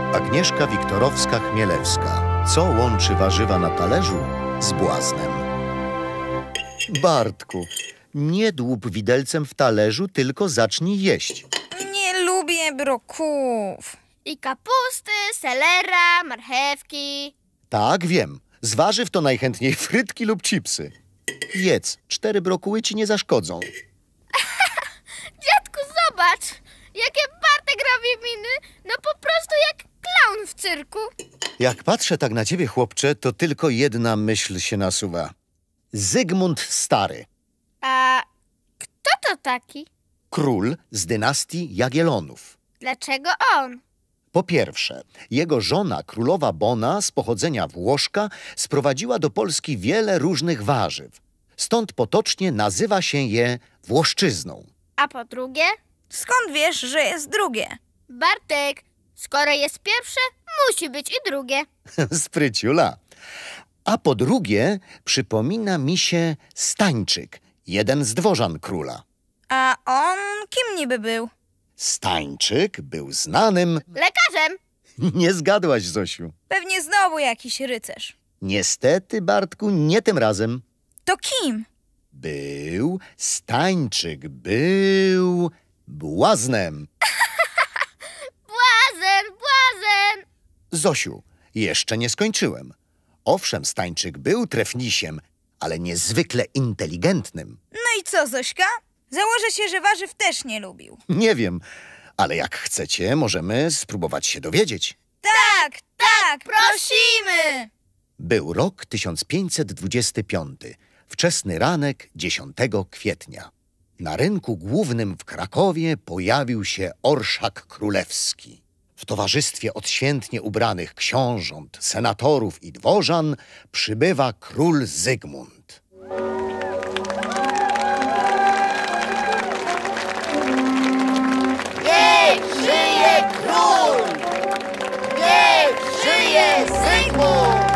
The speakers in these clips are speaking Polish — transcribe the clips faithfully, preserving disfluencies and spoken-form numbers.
Agnieszka Wiktorowska-Chmielewska. Co łączy warzywa na talerzu z błaznem? Bartku, nie dłub widelcem w talerzu, tylko zacznij jeść. Nie lubię brokułów. I kapusty, selera, marchewki. Tak, wiem. Z warzyw to najchętniej frytki lub chipsy. Jedz, cztery brokuły ci nie zaszkodzą. Dziadku, zobacz, jakie Bartek robi miny. No po prostu jak klaun w cyrku. Jak patrzę tak na ciebie, chłopcze, to tylko jedna myśl się nasuwa. Zygmunt Stary. A kto to taki? Król z dynastii Jagiellonów. Dlaczego on? Po pierwsze, jego żona, królowa Bona z pochodzenia Włoszka, sprowadziła do Polski wiele różnych warzyw. Stąd potocznie nazywa się je Włoszczyzną. A po drugie? Skąd wiesz, że jest drugie? Bartek, skoro jest pierwsze, musi być i drugie. Spryciula. A po drugie, przypomina mi się Stańczyk, jeden z dworzan króla. A on kim niby był? Stańczyk był znanym... Lekarzem. Nie zgadłaś, Zosiu. Pewnie znowu jakiś rycerz. Niestety, Bartku, nie tym razem. To kim? Był, Stańczyk był błaznem. Błazen, błazen. Zosiu, jeszcze nie skończyłem. Owszem, Stańczyk był trefnisiem, ale niezwykle inteligentnym. No i co, Zośka? Założę się, że warzyw też nie lubił. Nie wiem, ale jak chcecie, możemy spróbować się dowiedzieć. Tak, tak, prosimy! Był rok tysiąc pięćset dwudziesty piąty, wczesny ranek dziesiątego kwietnia. Na rynku głównym w Krakowie pojawił się orszak królewski. W towarzystwie odświętnie ubranych książąt, senatorów i dworzan przybywa król Zygmunt. Niech żyje król! Niech żyje Zygmunt!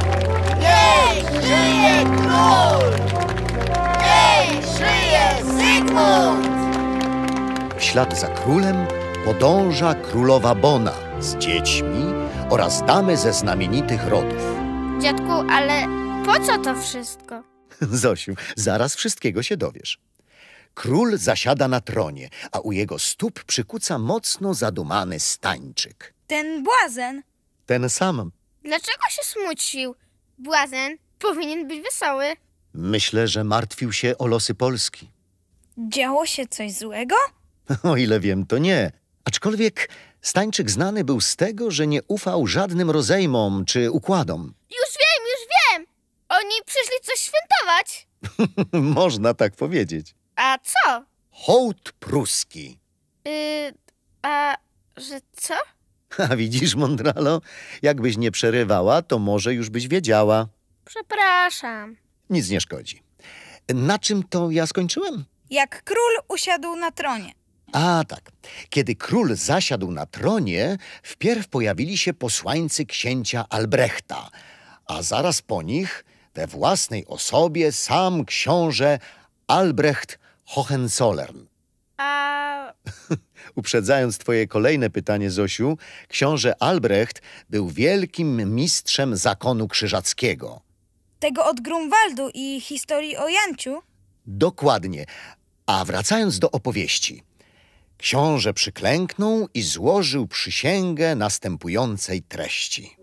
Niech żyje król! Niech żyje Zygmunt! W ślad za królem podąża królowa Bona z dziećmi oraz damy ze znamienitych rodów. Dziadku, ale po co to wszystko? Zosiu, zaraz wszystkiego się dowiesz. Król zasiada na tronie, a u jego stóp przykuca mocno zadumany Stańczyk. ten błazen. Ten sam. Dlaczego się smucił? Błazen powinien być wesoły. Myślę, że martwił się o losy Polski. Działo się coś złego? O ile wiem, to nie. Aczkolwiek Stańczyk znany był z tego, że nie ufał żadnym rozejmom czy układom. Już wiem, już wiem! Oni przyszli coś świętować. Można tak powiedzieć. A co? Hołd pruski. Yy, a że co? A widzisz, mądralo, jakbyś nie przerywała, to może już byś wiedziała. Przepraszam. Nic nie szkodzi. Na czym to ja skończyłem? Jak król usiadł na tronie. A tak, kiedy król zasiadł na tronie, wpierw pojawili się posłańcy księcia Albrechta, a zaraz po nich we własnej osobie sam książę Albrecht Hohenzollern. A Uprzedzając twoje kolejne pytanie, Zosiu, książę Albrecht był wielkim mistrzem zakonu krzyżackiego. Tego od Grunwaldu i historii o Janciu? Dokładnie. A wracając do opowieści. Książę przyklęknął i złożył przysięgę następującej treści.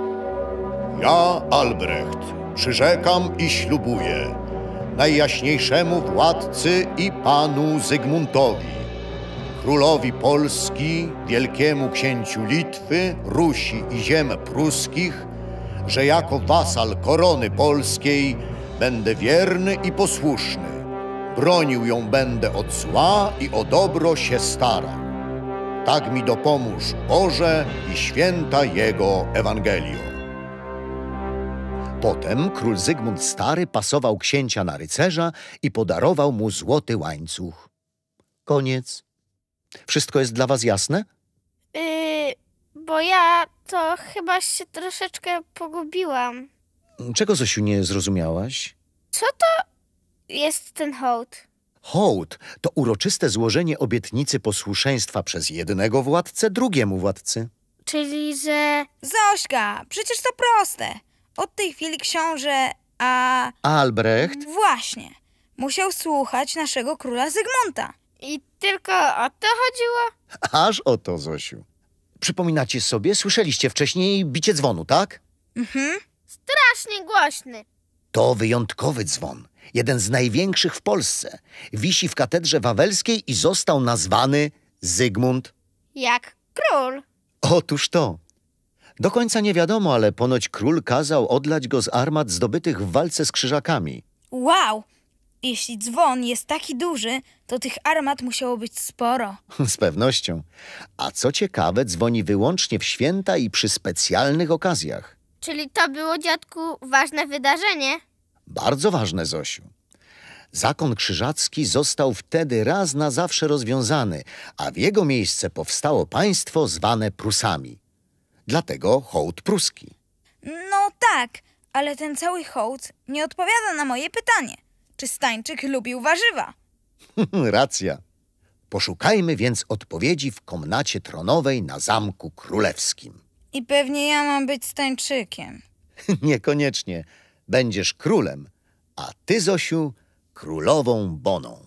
Ja, Albrecht, przyrzekam i ślubuję najjaśniejszemu władcy i panu Zygmuntowi, królowi Polski, wielkiemu księciu Litwy, Rusi i ziem pruskich, że jako wasal korony polskiej będę wierny i posłuszny. Bronił ją będę od zła i o dobro się starał. Tak mi dopomóż Boże i święta Jego Ewangelio. Potem król Zygmunt Stary pasował księcia na rycerza i podarował mu złoty łańcuch. Koniec. Wszystko jest dla was jasne? yy, bo ja to chyba się troszeczkę pogubiłam. Czego, Zosiu, nie zrozumiałaś? Co to jest ten hołd? Hołd to uroczyste złożenie obietnicy posłuszeństwa przez jednego władcę drugiemu władcy. Czyli, że... Zośka, przecież to proste. Od tej chwili książę, a... Albrecht? Właśnie, musiał słuchać naszego króla Zygmunta. I tylko o to chodziło? Aż o to, Zosiu. Przypominacie sobie, słyszeliście wcześniej bicie dzwonu, tak? Mhm. Strasznie głośny. To wyjątkowy dzwon. Jeden z największych w Polsce. Wisi w katedrze wawelskiej i został nazwany Zygmunt. Jak król. Otóż to. Do końca nie wiadomo, ale ponoć król kazał odlać go z armat zdobytych w walce z krzyżakami. Wow! Jeśli dzwon jest taki duży, to tych armat musiało być sporo. Z pewnością. A co ciekawe, dzwoni wyłącznie w święta i przy specjalnych okazjach. Czyli to było, dziadku, ważne wydarzenie? Bardzo ważne, Zosiu. Zakon krzyżacki został wtedy raz na zawsze rozwiązany, a w jego miejsce powstało państwo zwane Prusami. Dlatego hołd pruski. No tak, ale ten cały hołd nie odpowiada na moje pytanie. Czy Stańczyk lubił warzywa? Racja. Poszukajmy więc odpowiedzi w komnacie tronowej na Zamku Królewskim. I pewnie ja mam być Stańczykiem. Niekoniecznie. Będziesz królem, a ty, Zosiu, królową Boną.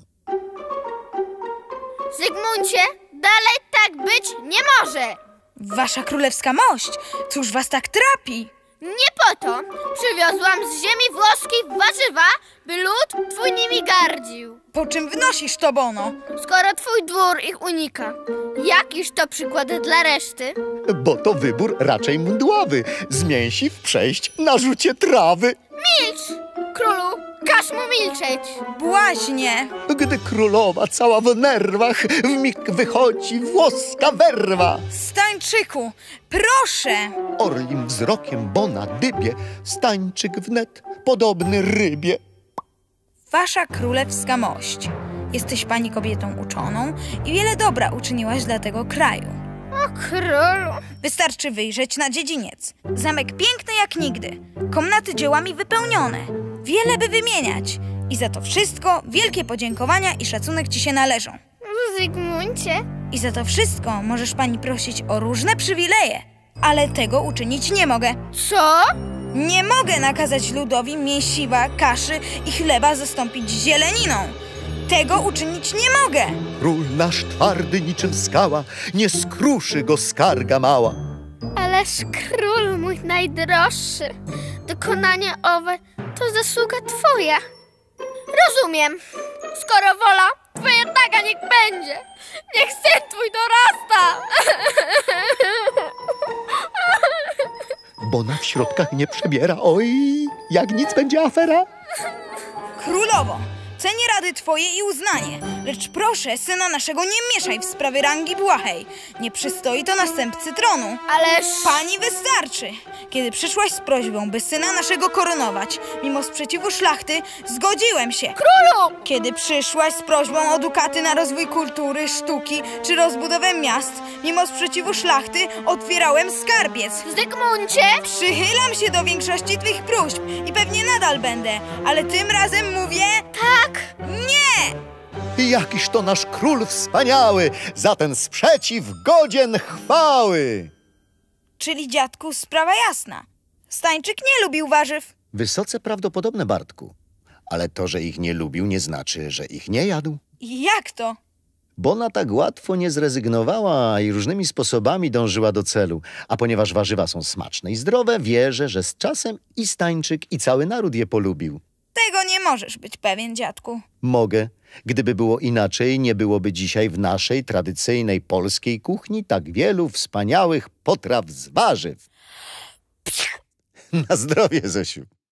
Zygmuncie, dalej tak być nie może. Wasza królewska mość, cóż was tak trapi? Nie po to przywiozłam z ziemi włoskiej warzywa, by lud twój nimi gardził. Po czym wnosisz to, Bono? Skoro twój dwór ich unika, jakiż to przykład dla reszty? Bo to wybór raczej mdławy. Z mięsiw przejść na rzucie trawy. Milcz, królu, każ mu milczeć. Błaźnie! Gdy królowa cała w nerwach, w mig wychodzi włoska werwa. Stańczyku, proszę! Orlim wzrokiem Bona dybie, Stańczyk wnet podobny rybie. Wasza królewska mość, jesteś pani kobietą uczoną i wiele dobra uczyniłaś dla tego kraju. O królu. Wystarczy wyjrzeć na dziedziniec. Zamek piękny jak nigdy, komnaty dziełami wypełnione, wiele by wymieniać. I za to wszystko wielkie podziękowania i szacunek ci się należą. Zygmuncie. I za to wszystko możesz pani prosić o różne przywileje, ale tego uczynić nie mogę. Co? Nie mogę nakazać ludowi mięsiwa, kaszy i chleba zastąpić zieleniną. Tego uczynić nie mogę. Król nasz twardy niczym skała, nie skruszy go skarga mała. Ależ król mój najdroższy, dokonanie owe to zasługa twoja. Rozumiem. Skoro wola twoja taka niech będzie. Niech syn twój dorasta. Bona w środkach nie przebiera, oj, jak nic będzie afera. Królowo, cenię rady twoje i uznanie, lecz proszę, syna naszego nie mieszaj w sprawy rangi błahej. Nie przystoi to następcy tronu. Ależ... Pani wystarczy. Kiedy przyszłaś z prośbą, by syna naszego koronować, mimo sprzeciwu szlachty, zgodziłem się. Królu! Kiedy przyszłaś z prośbą o dukaty na rozwój kultury, sztuki czy rozbudowę miast, mimo sprzeciwu szlachty, otwierałem skarbiec. Zygmuncie! Przychylam się do większości twych próśb i pewnie nadal będę, ale tym razem mówię... Tak! Nie! Jakiż to nasz król wspaniały, za ten sprzeciw godzien chwały. Czyli, dziadku, sprawa jasna. Stańczyk nie lubił warzyw. Wysoce prawdopodobne, Bartku. Ale to, że ich nie lubił, nie znaczy, że ich nie jadł. Jak to? Bona tak łatwo nie zrezygnowała i różnymi sposobami dążyła do celu. A ponieważ warzywa są smaczne i zdrowe, wierzę, że z czasem i Stańczyk, i cały naród je polubił. Tego nie możesz być pewien, dziadku. Mogę. Gdyby było inaczej, nie byłoby dzisiaj w naszej tradycyjnej polskiej kuchni tak wielu wspaniałych potraw z warzyw. Na zdrowie, Zosiu.